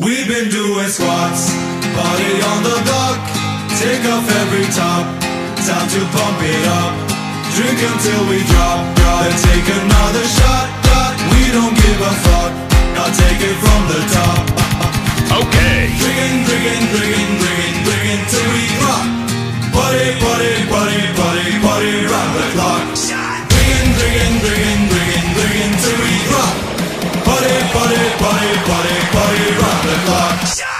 We've been doing squats, party on the block, take off every top, time to pump it up, drink until we drop, then take another shot, we don't give a fuck, I'll take it from the top. Okay. Drinking till we rock, party round the clock. Drinking till we rock, party round the clock.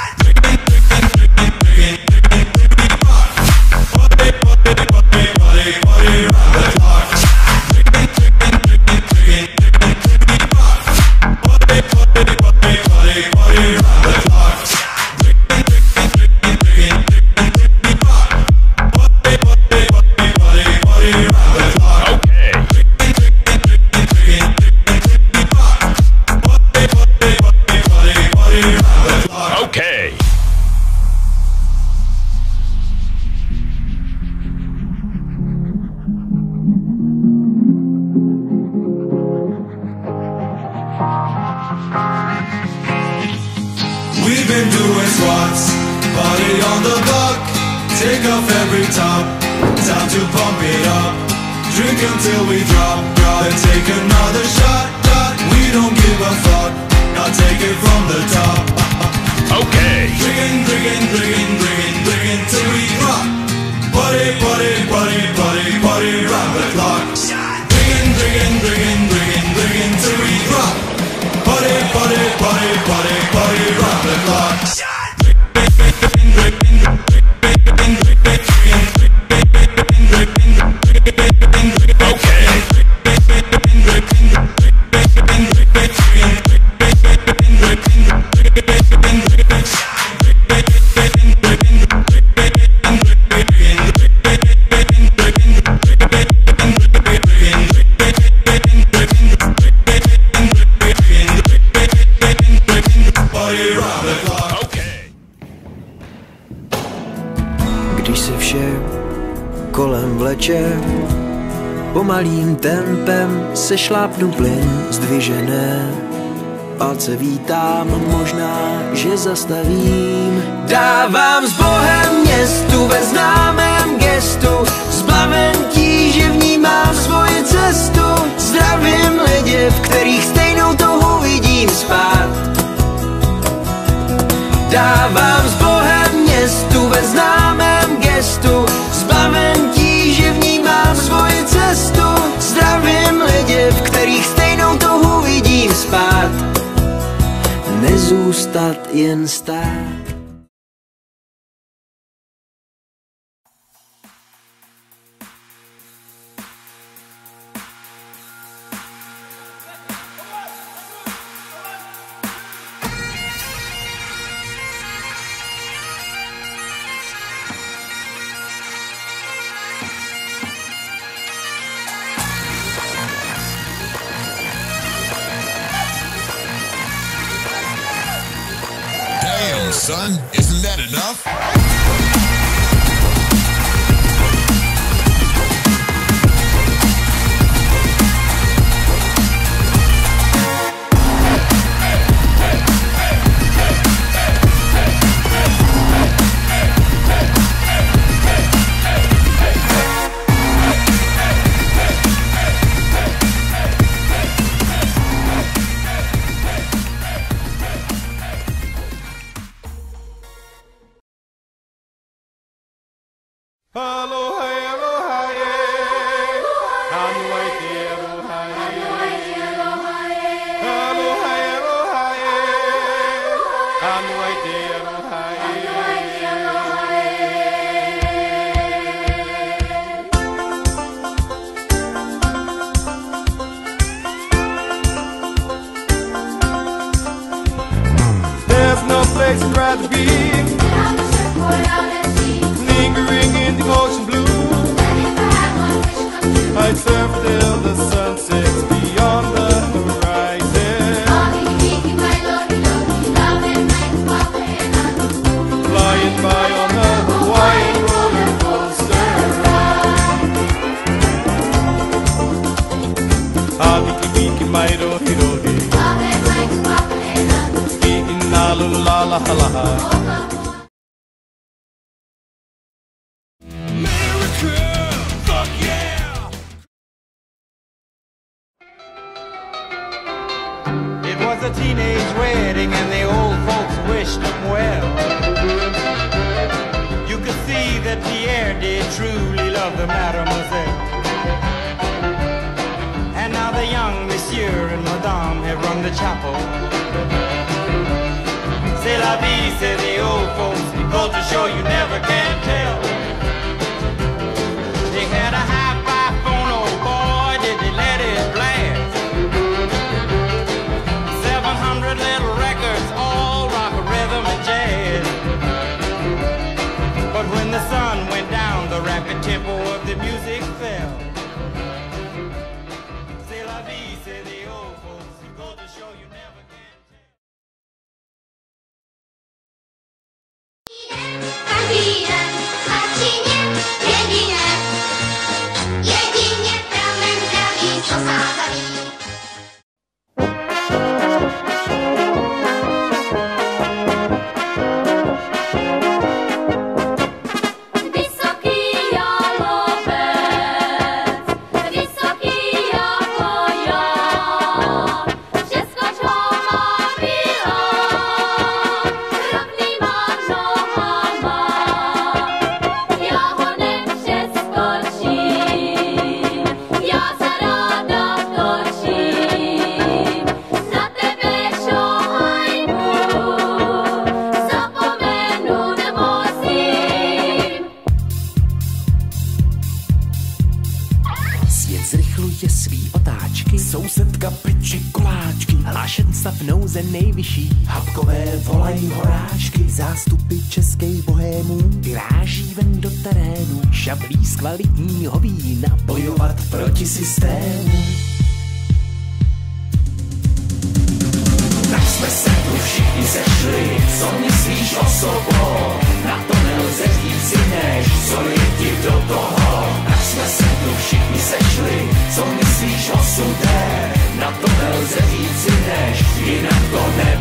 Okay. We've been doing squats, party on the block, take off every top, time to pump it up, drink until we drop, then take another shot, we don't give a fuck, I'll take it from the top. Okay. Drinking till we rock, party round the clock. Drinking till we rock, party round the clock. Když se vše kolem vleče, pomalým tempem se šlápnu plyn zdvižené. Palce vítám, možná, že zastavím. Dávám s Bohem městu ve známém gestu, zbaven tíže vnímám svoji cestu. Zdravím lidi, v kterých stejnou touhu vidím spát. Dávám s Bohem městu ve známém gestu, zbaven tíže vnímám svoji cestu. Zdravím lidi, v kterých stejnou touhu vidím spát. Nezůstat jen stát. Damn, son, isn't that enough? There's no place I'd rather be, lingering in the ocean blue. I'd surf till the sun sets beyond the horizon, flying by on a Hawaiian roller coaster ride. Hiki Miki Mairo Hirori, speaking now la la la la la. It was a teenage wedding and the old folks wished them well. You could see that Pierre did truly love the mademoiselle. And now the young monsieur and madame have rung the chapel. C'est la vie, say the old folks, the culture show you never can tell. They had a hi-fi phone, oh boy, did they let it blast. 700 little records, all rock, rhythm, and jazz. But when the sun went down, the rapid tempo of the music fell. C'est la vie, say the old folks, you go to show you never can tell. Každý den, lačině, jedině, jedině pramen zdraví, co sázaví. Zrychluje svý otáčky, sousedka peče koláčky, hlášenca v nouze nejvyšší, habkové volají horáčky, zástupy českých bohémů vyráží ven do terénu, šablí z kvalitního vína, bojovat proti systému. Tak jsme se tu všichni sešli, co myslíš o sobou, na to nelze říct než, co je ti do toho. Tak jsme se tu všichni sešli, co myslíš o sudé, na to nelze říct než, jinak to nebude.